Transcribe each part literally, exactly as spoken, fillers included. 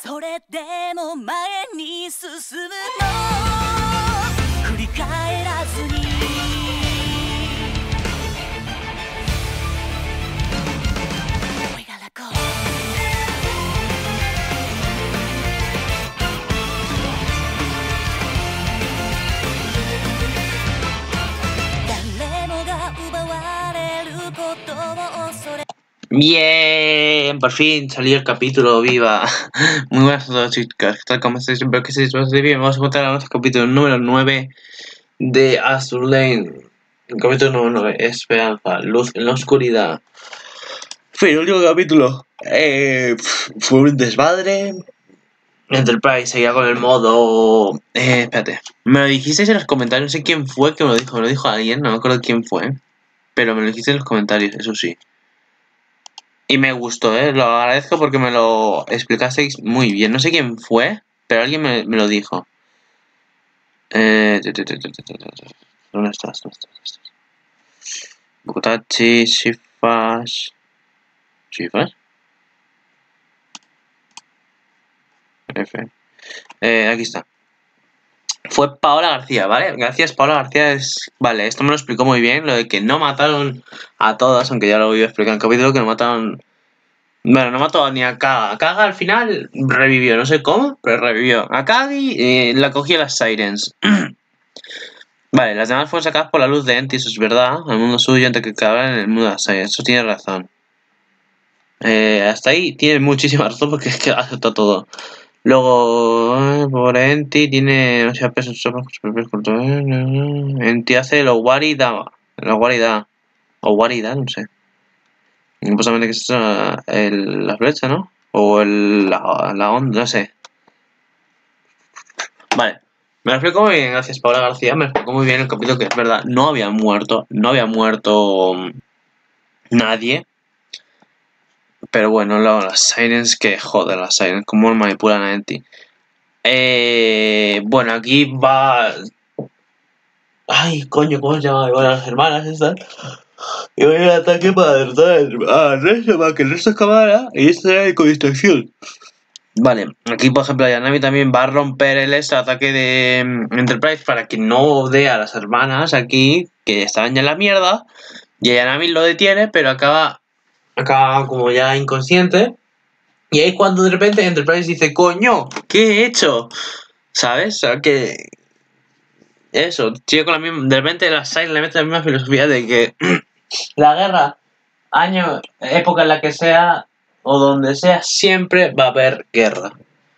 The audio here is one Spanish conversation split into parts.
それでも前に進むの振り返らずにWe gotta go誰もが奪われることを恐れ Bien, por fin salió el capítulo, viva. Muy buenas a todos, chicas. ¿Qué tal? ¿Cómo estáis? Espero que estéis bastante bien. Vamos a contar ahora el capítulo número nueve de Azur Lane. El capítulo número nueve, Esperanza, luz en la oscuridad. Fue el último capítulo. Eh, fue un desmadre. Enterprise seguía con el modo... Eh, espérate. Me lo dijisteis en los comentarios. No sé quién fue que me lo dijo. Me lo dijo alguien, no me acuerdo quién fue. Pero me lo dijisteis en los comentarios, eso sí. Y me gustó, ¿eh? Lo agradezco porque me lo explicasteis muy bien. No sé quién fue, pero alguien me, me lo dijo. Eh... ¿Dónde estás? ¿Dónde estás? ¿Dónde estás? Bukutachi, Shifas... ¿Shifas? F. Eh, aquí está. Fue Paola García, ¿vale? Gracias, Paola García. Es... Vale, esto me lo explicó muy bien. Lo de que no mataron a todas, aunque ya lo voy a explicar en el capítulo, que no mataron... Bueno, no mató ni a Kaga. Kaga al final revivió, no sé cómo, pero revivió. A Kagi eh, la cogí a las Sirens. Vale, las demás fueron sacadas por la luz de Enti, eso es verdad. Al mundo suyo antes que cabra en el mundo de las Sirens. Eso tiene razón. Eh, hasta ahí tiene muchísima razón porque es que acepta todo. Luego, por Enti tiene... No sé, pesos, Enti hace lo Warida. Lo Warida. O Warida, no sé. Supuestamente que es uh, el, la flecha, ¿no? O el, la, la onda, no sé. Vale. Me lo explico muy bien, gracias Paola García. Me explicó muy bien el capítulo que es verdad. No había muerto. No había muerto nadie. Pero bueno, lo, las Sirens que joder, las Sirens. Cómo manipulan a Enti. Eh, bueno, aquí va... Ay, coño, ¿cómo se llama? Bueno, las hermanas estas. Y voy al ataque para derrotar a Resto, para que el resto escapara y este con distracción. Vale, aquí por ejemplo Ayanami también va a romper el este ataque de Enterprise para que no dé a las hermanas aquí, que estaban ya en la mierda. Y Ayanami lo detiene, pero acaba, acaba como ya inconsciente. Y ahí cuando de repente Enterprise dice, coño, ¿qué he hecho? ¿Sabes? O sea que... Eso, sigue con la misma... De repente la Science le mete la misma filosofía de que... La guerra, año, época en la que sea o donde sea, siempre va a haber guerra.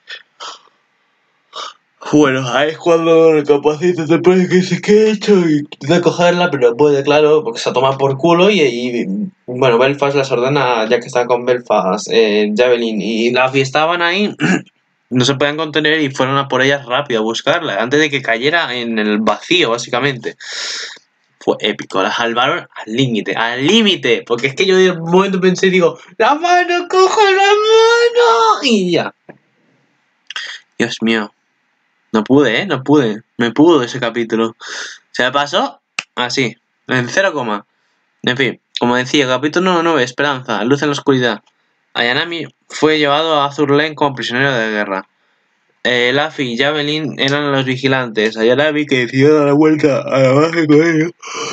Bueno, ahí es cuando recapacita después que dice que he hecho y intenta cogerla, pero no puede, claro, porque se ha tomado por culo y, y bueno, Belfast les ordena, ya que está con Belfast, eh, Javelin y Laffy estaban ahí, no se podían contener y fueron a por ellas rápido a buscarla, antes de que cayera en el vacío, básicamente. Fue épico, la salvaron al límite, al límite, porque es que yo de un momento pensé y digo, ¡la mano, cojo la mano! Y ya. Dios mío. No pude, ¿eh? No pude. Me pudo ese capítulo. Se me pasó así, en cero coma. En fin, como decía, capítulo nueve, Esperanza, luz en la oscuridad. Ayanami fue llevado a Azur Lane como prisionero de guerra. Eh, Laffy y Javelin eran los vigilantes. Ayanami que decidió dar la vuelta a la base con ellos.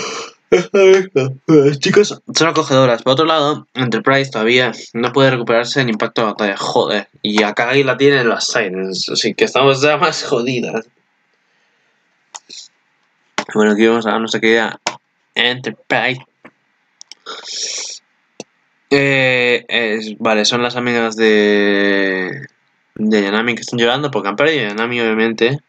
Las chicas son acogedoras. Por otro lado, Enterprise todavía no puede recuperarse del impacto de la batalla. Joder. Y acá ahí la tienen las Sirens. Así que estamos ya más jodidas. Bueno, aquí vamos a ver nuestra querida Enterprise. Eh, es, vale, son las amigas de... De Yanami que están llorando porque han perdido a Yanami, obviamente.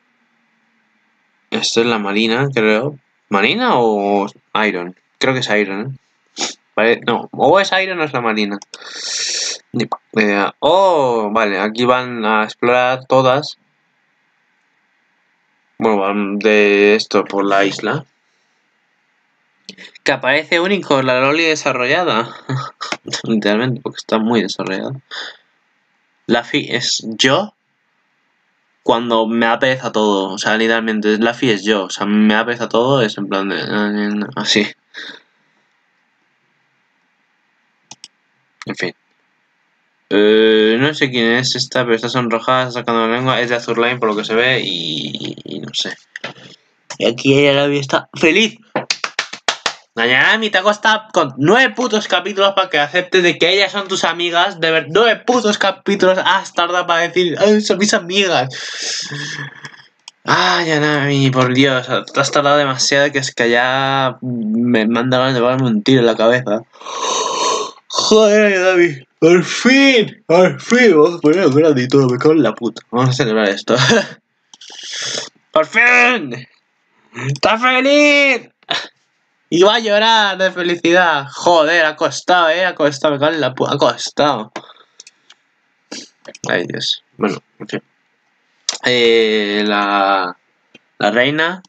Esto es la Marina, creo. ¿Marina o Iron? Creo que es Iron, ¿eh? Vale, no, o es Iron o es la Marina. Ni idea. Oh, vale, aquí van a explorar todas. Bueno, van de esto por la isla. Que aparece único, la Loli desarrollada. Literalmente, porque está muy desarrollada. Laffy es yo cuando me da pereza todo. O sea, literalmente, Laffy es yo. O sea, me da pereza todo, es en plan de... Así. En fin. Eh, no sé quién es esta, pero está sonrojada, sacando la lengua. Es de Azurlane por lo que se ve y, y no sé. Y aquí Ayanami está feliz. Ayanami, te ha costado con nueve putos capítulos para que aceptes de que ellas son tus amigas. De ver, nueve putos capítulos has tardado para decir, ay, son mis amigas. Ah, Ayanami, por Dios, te has tardado demasiado que es que ya me manda ganas de darme un tiro en la cabeza. Joder, Ayanami, por fin, por fin, vamos a poner un grande y todo, me cago en la puta. Vamos a celebrar esto. ¡Por fin! ¡Está feliz! Y va a llorar de felicidad. Joder, ha costado, eh, ha costado, me cago en la puta, ha costado. Ay, Dios. Bueno, en fin. Eh, la, la reina.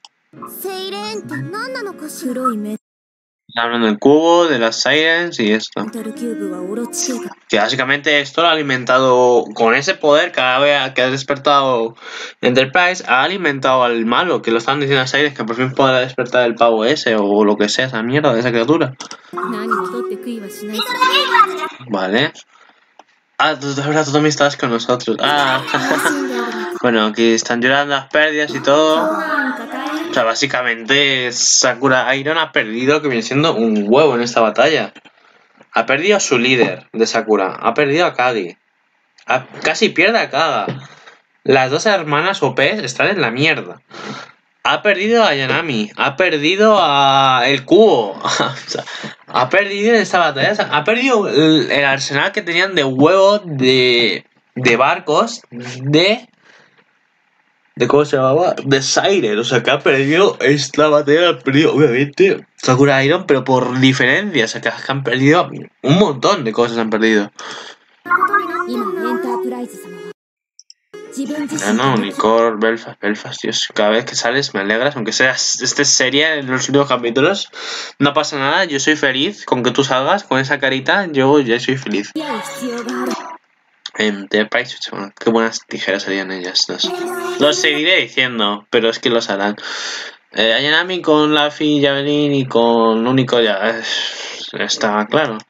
Está hablando del cubo, de las Sirens y esto. Que básicamente esto lo ha alimentado con ese poder cada vez que ha despertado Enterprise, ha alimentado al malo, que lo están diciendo a Sirens que por fin podrá despertar el pavo ese o lo que sea, esa mierda de esa criatura. Vale. Ah, tú, de verdad, tú también estabas con nosotros. Ah. Bueno, aquí están llorando las pérdidas y todo. O sea, básicamente Sakura Iron ha perdido, que viene siendo un huevo en esta batalla. Ha perdido a su líder de Sakura. Ha perdido a Kagi. Ha, casi pierde a Kaga. Las dos hermanas O P están en la mierda. Ha perdido a Ayanami. Ha perdido a el cubo. O sea, ha perdido en esta batalla. Ha perdido el, el arsenal que tenían de huevos de, de barcos de... de cómo se llamaba, de Siren, o sea que ha perdido esta batalla, ha perdido obviamente Sakura Iron, pero por diferencia, o sea que han perdido un montón de cosas, han perdido. No, no, Nicole, Belfast, Belfast, Dios, cada vez que sales me alegras, aunque seas este serie en los últimos capítulos, no pasa nada, yo soy feliz con que tú salgas con esa carita, yo ya soy feliz. Enterprise, qué buenas tijeras serían ellas dos. Lo seguiré diciendo, pero es que los harán. Eh, Ayanami con Luffy, Javelin y con Único ya es, está claro.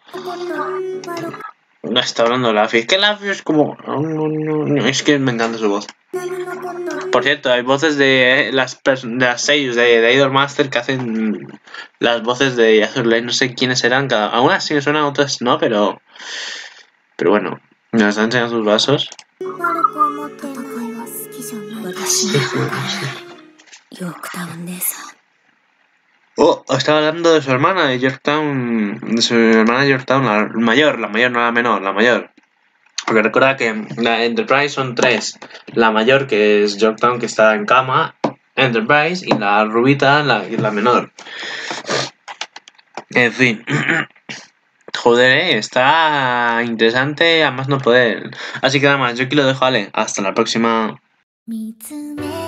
No está hablando Luffy. Es que Luffy es como... No, no, no, es que me encanta su voz. Por cierto, hay voces de las, de las seiyus de, de Idolmaster que hacen las voces de Azurlane. No sé quiénes serán. Cada, algunas sí me suenan, otras no, pero... Pero bueno. Nos están enseñando sus vasos. Oh, estaba hablando de su hermana de Yorktown. De su hermana de Yorktown, la mayor, la mayor, no la menor, la mayor. Porque recuerda que la Enterprise son tres. La mayor, que es Yorktown, que está en cama, Enterprise, y la rubita, la, la menor. En fin. Joder, eh, está interesante, a más no poder. Así que nada más, yo aquí lo dejo, vale. Hasta la próxima.